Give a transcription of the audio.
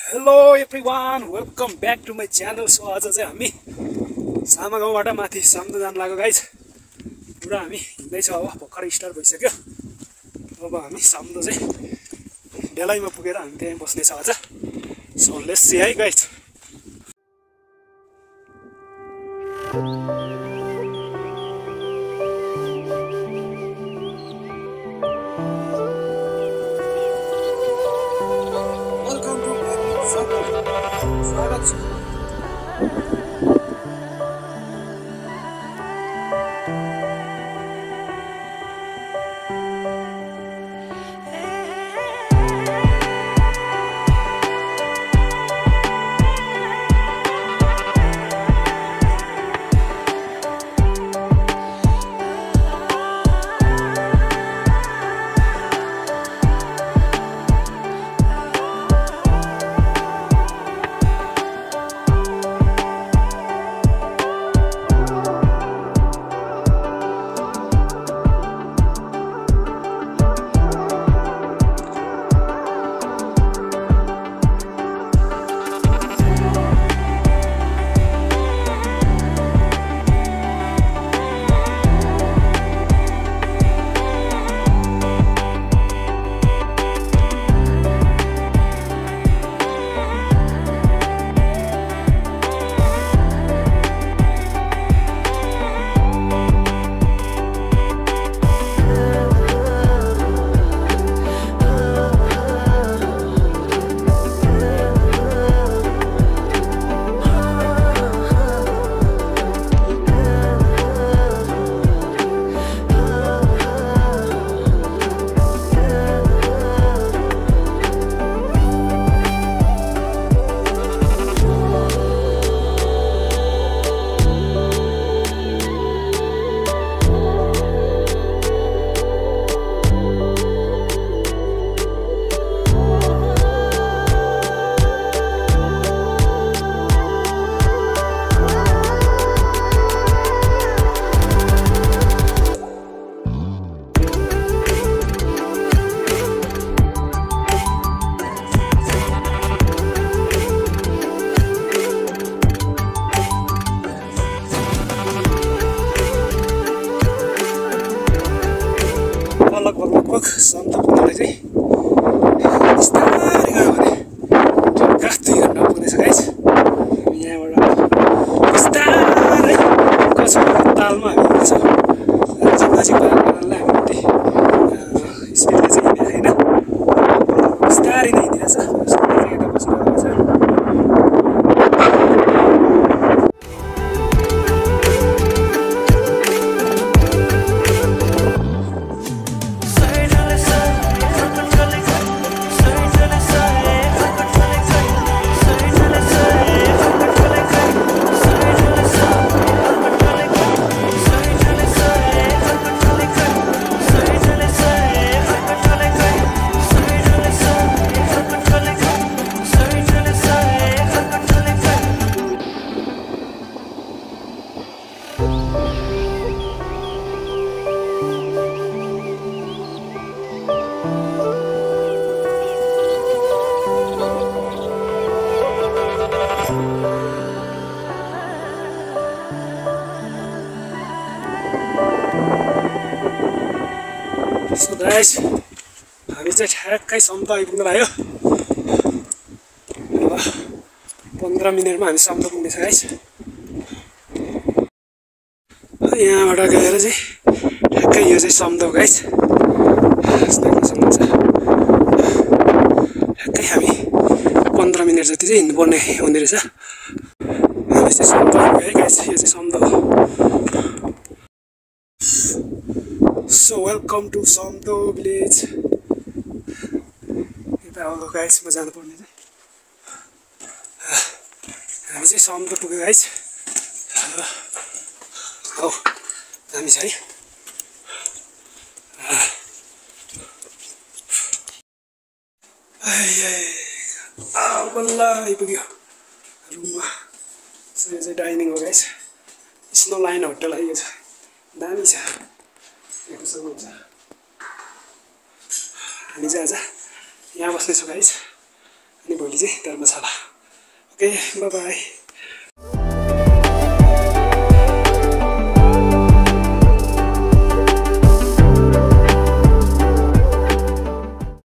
Hello everyone, welcome back to my channel. So आज चाहिँ हामी सामागाउँबाट माथि सम्दो जान लाग्यो गाइज। पुरा हामी हिँड्दैछौँ, अब भर्खरै स्टार्ट भइसक्यो। अब हामी सम्दो चाहिँ बेलाइमा पुगेर हामी त्यहीँ बस्नेछौँ आज। So let's see hey guys. Welcome to स्वागत छ। लगभग सन्दो पुग्नलाई चाहिँ बिस्तारै गयो भने ठिक्क 2 घन्टा पुग्नेछ गाइस। यहाँबाट बिस्तारै कसो तालमा हामी हिँड्छौँ। नजिक भएको कारणले हामी स्पिडले चाहिँ हिँडेको छैन, बिस्तारै नै हिँडिरहेछ। यता बसिरहेको छ। सो गाइस, हामी चाहिँ ठ्याक्कै सम्दो आइपुग्न लाग्यो। अब 15 मिनटमा हामी सम्दो पुग्नेछ गाइस। यहाँबाट गएर चाहिँ ठ्याक्कै यो चाहिँ सम्दो गाइस। ठ्याक्कै हामी 15 मिनट जति चाहिँ हिँड्नुपर्ने हुने रहेछ। हामी चाहिँ सम्दो आइपुग्यो है गाइस। यो चाहिँ सम्दो हो। So welcome to सम्दो village. यता हो गाइस, म जानुपर्ने चाहिँ। हामी चाहिँ सम्दो पुग्यो गाइस। हौ हामी चाहिँ बल्ल आइपुग्यो रुममा। सो यो चाहिँ डाइनिङ हो गाइस। स्नो लाइन होटल है, यो छ दामी छ। हामी चाहिँ आज यहाँ बस्नेछौँ गाइस। अनि भोलि चाहिँ धर्मशाला। Okay by by.